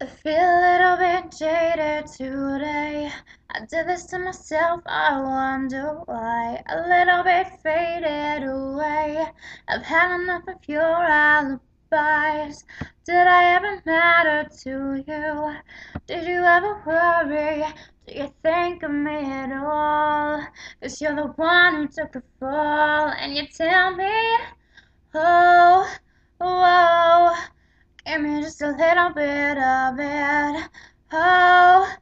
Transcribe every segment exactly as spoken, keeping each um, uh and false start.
I feel a little bit jaded today. I did this to myself, I wonder why. A little bit faded away. I've had enough of your alibis. Did I ever matter to you? Did you ever worry? Do you think of me at all? 'Cause you're the one who took the fall. And you tell me, oh, whoa, give me just a little bit of it. Oh,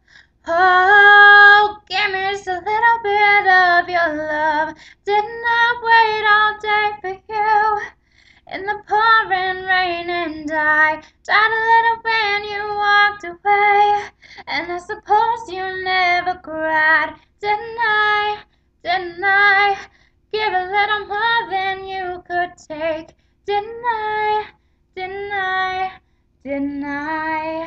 oh, give me just a little bit of your love. Didn't I wait all day for you in the pouring rain? And I died a little when you walked away. And I suppose you never cried. Didn't I? Didn't I give a little more than you could take? Didn't I? Didn't I? Didn't I?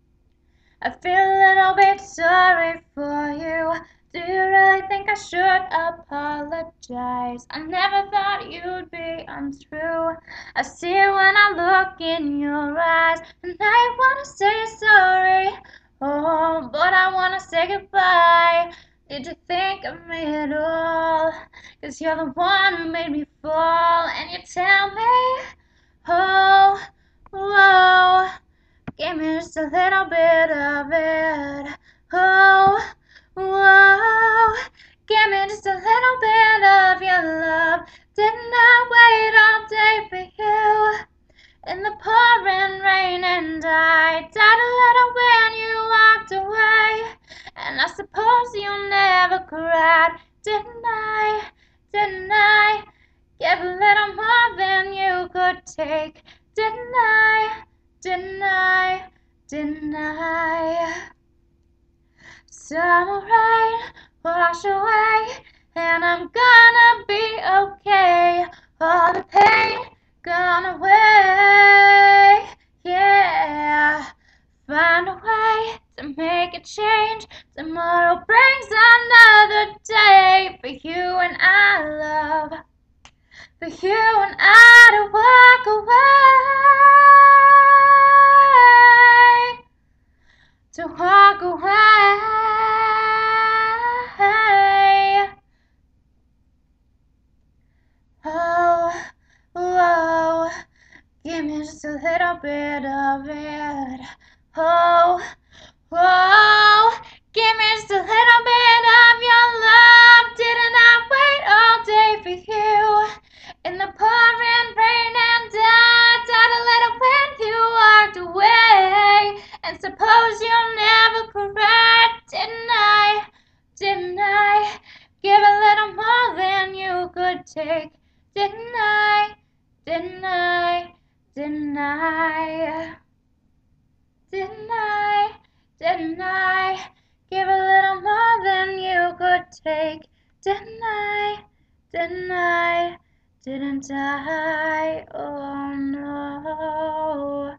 I feel a little bit sorry for you. Do you really think I should apologize? I never thought you'd be untrue. I see it when I look in your eyes. And I wanna say sorry, oh, but I wanna say goodbye. Did you think of me at all? 'Cause you're the one who made me fall. And you tell me, oh, whoa, give me just a little bit of it. Oh, whoa, give me just a little bit of your love. Didn't I wait all day for you in the pouring rain? And I died a little when you walked away. And I suppose you never cried. Didn't I? Didn't I give a little more than you could take? Didn't I? Didn't I? Didn't I? Summer rain wash away, and I'm gonna be okay. All the pain gone away, yeah. Find a way to make a change. Tomorrow brings another day for you and I, love. For you and I to walk away, to walk away. Oh, whoa, give me just a little bit of it. Oh, whoa, give me just a little bit of your love. Didn't I wait all day for you in the pouring rain? And I died a little when you walked away. And suppose you never cried. Didn't I? Didn't I give a little more than you could take? Didn't I? Didn't I? Didn't I? Didn't I? Didn't I give a little more than you could take? Didn't I? Didn't I? Didn't I? Oh no.